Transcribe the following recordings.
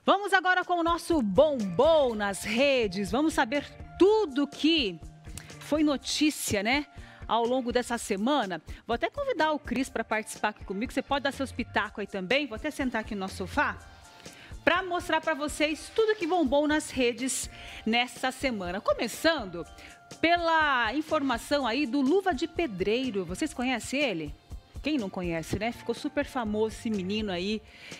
Vamos agora com o nosso bombom nas redes. Vamos saber tudo que foi notícia, né? Ao longo dessa semana. Vou até convidar o Cris para participar aqui comigo. Você pode dar seus pitacos aí também. Vou até sentar aqui no nosso sofá para mostrar para vocês tudo que bombou nas redes nessa semana. Começando pela informação aí do Luva de Pedreiro. Vocês conhecem ele? Quem não conhece, né? Ficou super famoso esse menino aí,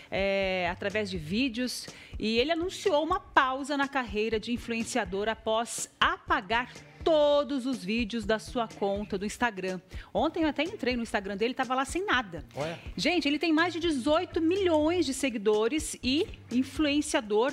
através de vídeos. E ele anunciou uma pausa na carreira de influenciador após apagar todos os vídeos da sua conta do Instagram. Ontem eu até entrei no Instagram dele, estava lá sem nada. Ué? Gente, ele tem mais de 18 milhões de seguidores e influenciador.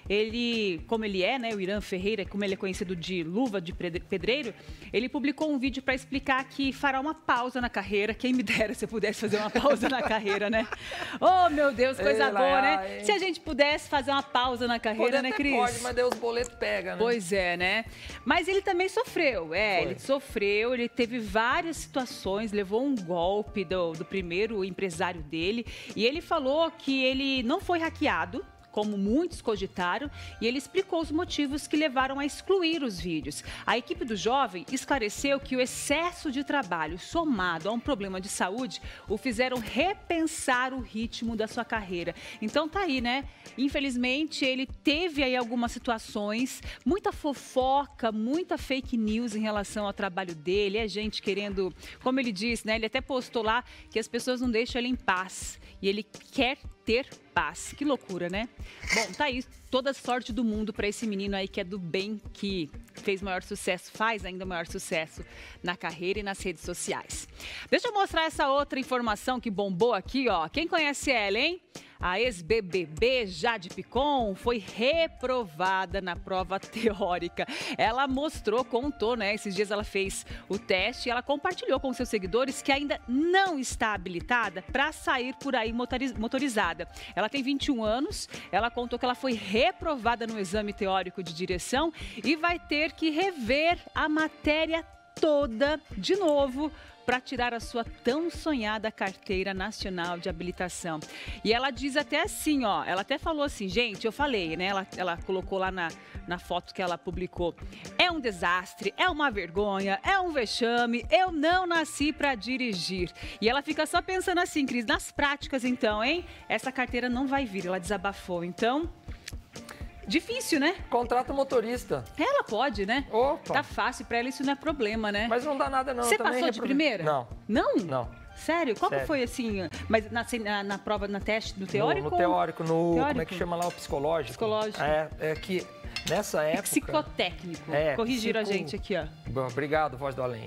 Ele, como ele é, né, o Irã Ferreira, como ele é conhecido de Luva de Pedreiro, ele publicou um vídeo para explicar que fará uma pausa na carreira. Quem me dera se eu pudesse fazer uma pausa na carreira, né? Oh, meu Deus, coisa boa, né? Se a gente pudesse fazer uma pausa na carreira, né, Cris? Pode, mas Deus boleto pega, né? Pois é, né? Mas ele também sofreu, ele sofreu, ele teve várias situações, levou um golpe do primeiro empresário dele, e ele falou que ele não foi hackeado, como muitos cogitaram, e ele explicou os motivos que levaram a excluir os vídeos. A equipe do jovem esclareceu que o excesso de trabalho, somado a um problema de saúde, o fizeram repensar o ritmo da sua carreira. Então tá aí, né? Infelizmente, ele teve aí algumas situações, muita fofoca, muita fake news em relação ao trabalho dele, gente querendo, como ele disse, né? Ele até postou lá que as pessoas não deixam ele em paz, e ele quer ter paz. Que loucura, né? Bom, tá aí toda a sorte do mundo para esse menino aí que é do bem, que fez maior sucesso, faz ainda maior sucesso na carreira e nas redes sociais. Deixa eu mostrar essa outra informação que bombou aqui, ó. Quem conhece ela, hein? A ex-BBB Jade Picon foi reprovada na prova teórica. Ela contou, né? Esses dias ela fez o teste e ela compartilhou com seus seguidores que ainda não está habilitada para sair por aí motorizada. Ela tem 21 anos, ela contou que ela foi reprovada no exame teórico de direção e vai ter que rever a matéria toda de novo para tirar a sua tão sonhada carteira nacional de habilitação. E ela diz até assim, ó, ela até falou assim, gente, eu falei, né, ela colocou lá na foto que ela publicou, é um desastre, é uma vergonha, é um vexame, eu não nasci para dirigir. E ela fica só pensando assim, Cris, nas práticas então, hein, essa carteira não vai vir, ela desabafou, então... Difícil, né? Contrata o motorista. Ela pode, né? Opa. Tá fácil, pra ela isso não é problema, né? Mas não dá nada não. Você passou de primeira? Não. Não? Não. Sério? Qual que foi assim? Mas na prova, na teste, no teórico? No teórico, como é que chama lá, o psicológico? Psicológico. É que nessa época... Psicotécnico. Corrigiram a gente aqui, ó. Obrigado, voz do além.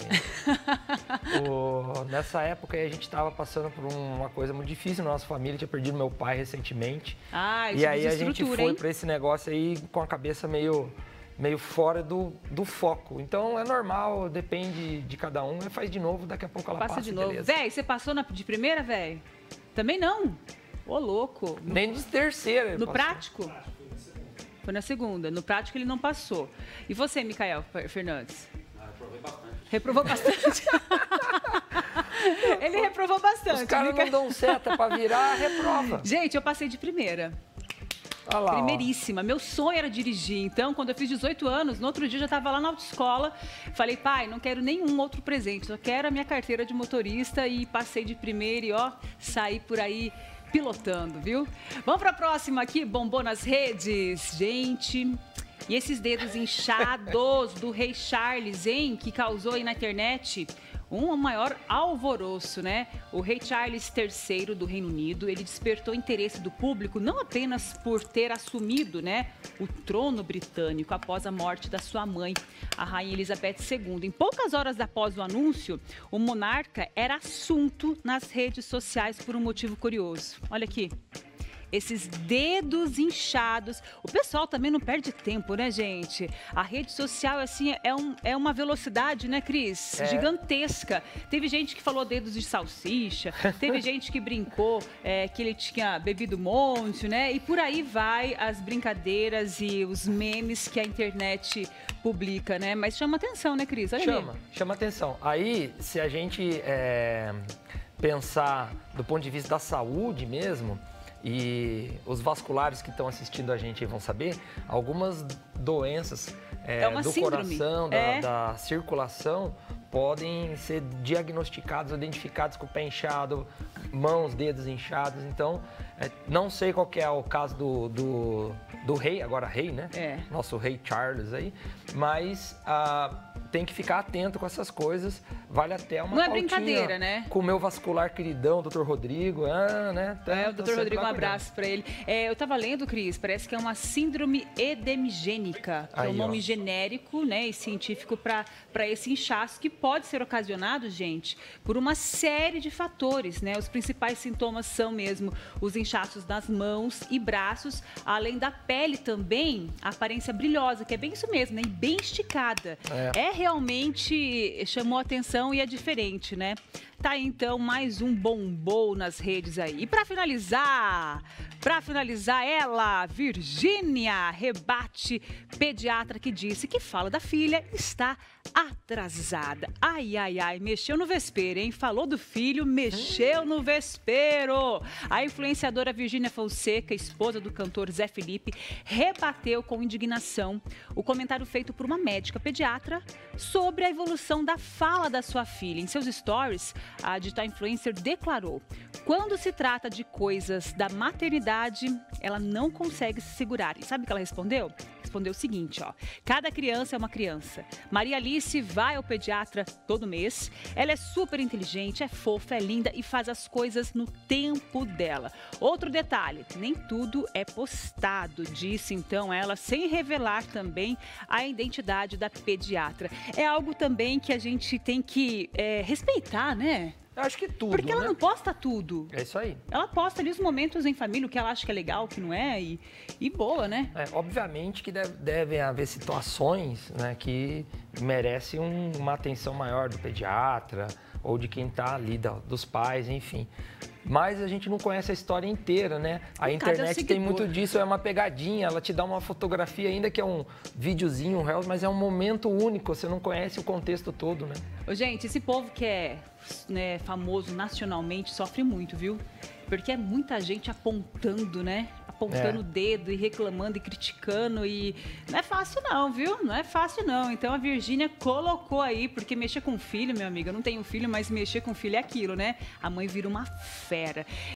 Nessa época a gente estava passando por uma coisa muito difícil na nossa família, tinha perdido meu pai recentemente. Isso e aí a gente foi para esse negócio aí com a cabeça meio fora do foco. Então é normal, depende de cada um, faz de novo, daqui a pouco ela passa de novo. Beleza. Véi, você passou de primeira, véi? Também não? Ô, louco. Nem de terceira. No prático? Foi na segunda. No prático ele não passou. E você, Micael Fernandes? Reprovou bastante. Ele reprovou bastante. Os caras não dão seta pra virar, reprova. Gente, eu passei de primeira. Olha lá, primeiríssima. Meu sonho era dirigir. Então, quando eu fiz 18 anos, no outro dia eu já estava lá na autoescola. Falei, pai, não quero nenhum outro presente. Só quero a minha carteira de motorista. E passei de primeira e, ó, saí por aí pilotando, viu? Vamos para a próxima aqui, bombou nas redes. Gente... E esses dedos inchados do rei Charles, hein? Que causou aí na internet um maior alvoroço, né? O rei Charles III do Reino Unido, ele despertou interesse do público não apenas por ter assumido, né, o trono britânico após a morte da sua mãe, a rainha Elizabeth II. Em poucas horas após o anúncio, o monarca era assunto nas redes sociais por um motivo curioso. Olha aqui. Esses dedos inchados. O pessoal também não perde tempo, né, gente? A rede social, assim, é uma velocidade, né, Cris? Gigantesca. Teve gente que falou dedos de salsicha, teve gente que brincou que ele tinha bebido monte, né? E por aí vai as brincadeiras e os memes que a internet publica, né? Mas chama atenção, né, Cris? Olha chama atenção. Aí, se a gente pensar do ponto de vista da saúde mesmo... E os vasculares que estão assistindo a gente vão saber, algumas doenças do síndrome. coração, da circulação, podem ser diagnosticados, identificados com o pé inchado, mãos, dedos inchados. Então, não sei qual que é o caso do rei, agora rei, né? Nosso rei Charles aí, mas tem que ficar atento com essas coisas, vale até uma pautinha. Não é brincadeira, né? Com o meu vascular queridão, Dr. Rodrigo, né? O Dr. Rodrigo, um abraço para ele. Eu estava lendo, Cris, parece que é uma síndrome edemigênica, que é um nome genérico, né, e científico para esse inchaço, que pode ser ocasionado, gente, por uma série de fatores, né? Os principais sintomas são mesmo os inchaços nas mãos e braços, além da pele também, a aparência brilhosa, que é bem isso mesmo, né? E bem esticada. Realmente chamou a atenção e é diferente, né? Tá aí, então, mais um bombom nas redes aí. E para finalizar, ela, Virgínia, rebate pediatra que disse que fala da filha está atrasada. Ai, ai, ai, mexeu no vespeiro, hein? Falou do filho, mexeu no vespeiro. A influenciadora Virgínia Fonseca, esposa do cantor Zé Felipe, rebateu com indignação o comentário feito por uma médica pediatra sobre a evolução da fala da sua filha. Em seus stories, a digital influencer declarou: quando se trata de coisas da maternidade, ela não consegue se segurar. E sabe o que ela respondeu? Respondeu o seguinte, ó: cada criança é uma criança. Maria Alice vai ao pediatra todo mês. Ela é super inteligente, é fofa, é linda e faz as coisas no tempo dela. Outro detalhe, nem tudo é postado, disse então ela, sem revelar também a identidade da pediatra. É algo também que a gente tem que respeitar, né? Eu acho que tudo, porque ela não posta tudo. É isso aí. Ela posta ali os momentos em família, o que ela acha que é legal, o que não é, e boa, né? Obviamente que devem haver situações, né, que merecem uma atenção maior do pediatra ou de quem está ali, dos pais, enfim. Mas a gente não conhece a história inteira, né? A internet tem muito disso, é uma pegadinha, ela te dá uma fotografia, ainda que é um videozinho, um reels, mas é um momento único, você não conhece o contexto todo, né? Ô, gente, esse povo que é famoso nacionalmente sofre muito, viu? Porque é muita gente apontando, né? Apontando o dedo e reclamando e criticando e não é fácil não, viu? Não é fácil não. Então a Virgínia colocou aí, porque mexer com filho, meu amigo, eu não tenho filho, mas mexer com filho é aquilo, né? A mãe vira uma fera.